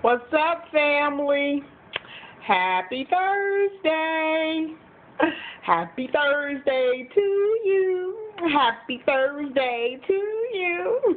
What's up, family? Happy Thursday. Happy Thursday to you. Happy Thursday to you.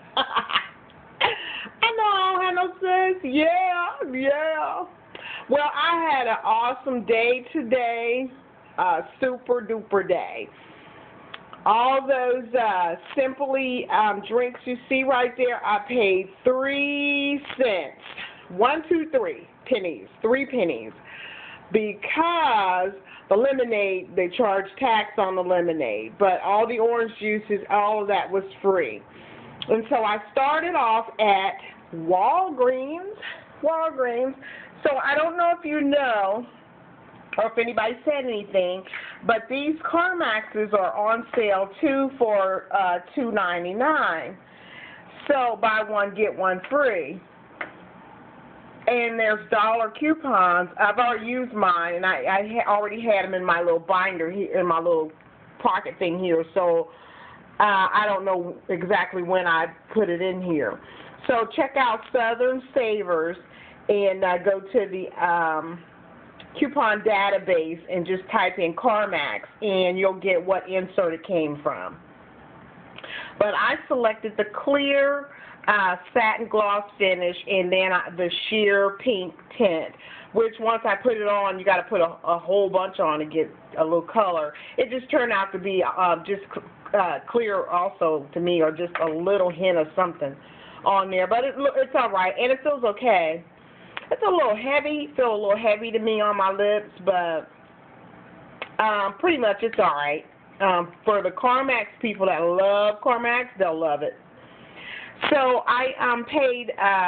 I know I don't have no sense. Yeah. Well, I had an awesome day today. Super duper day. All those Simply drinks you see right there, I paid 3 cents. 1, 2, 3 pennies. 3 pennies. Because the lemonade, they charge tax on the lemonade. But all the orange juices, all of that was free. And so I started off at Walgreens. So I don't know if you know, or if anybody said anything, but these CarMaxes are on sale too for $2.99. So buy one get one free. And there's dollar coupons. I've already used mine, and I already had them in my little binder here, in my little pocket thing here. So I don't know exactly when I put it in here. So check out Southern Savers and go to the coupon database and just type in CarMax, and you'll get what insert it came from. But I selected the clear satin gloss finish and then the sheer pink tint, which once I put it on, you got to put a whole bunch on to get a little color. It just turned out to be just clear also to me, or just a little hint of something on there. But it's all right, and it feels okay. It's a little heavy, a little heavy to me on my lips, but pretty much it's all right. For the CarMax people that love CarMax, they'll love it. So I paid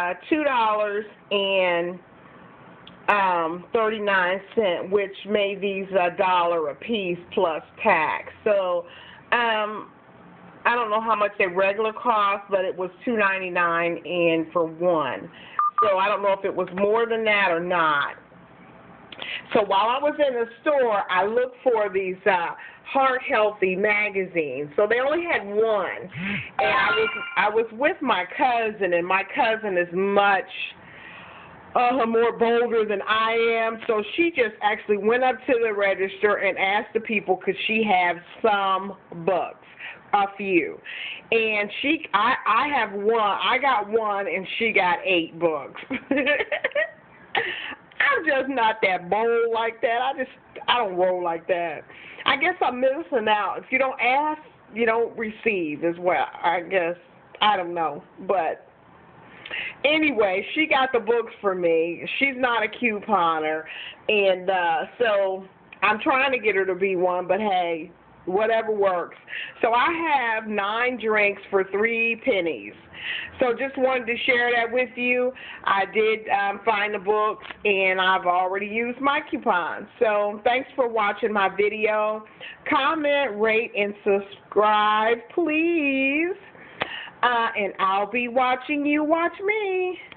$2.39, which made these $1 a piece plus tax. So I don't know how much they regular cost, but it was $2.99 and for one. So I don't know if it was more than that or not. So while I was in the store, I looked for these Heart Healthy magazines. So they only had one, and I was with my cousin, and my cousin is much more bolder than I am. So she just actually went up to the register and asked the people, could she have some books. A few, and I have one. I got one, and she got 8 books. I'm just not that bold like that. I don't roll like that. I guess I'm missing out. If you don't ask, you don't receive as well. I guess, I don't know, but anyway, she got the books for me. She's not a couponer, and so I'm trying to get her to be one. But hey, whatever works. So I have 9 drinks for 3 pennies. So just wanted to share that with you. I did find the books, and I've already used my coupons. So thanks for watching my video. Comment, rate, and subscribe, please. And I'll be watching you watch me.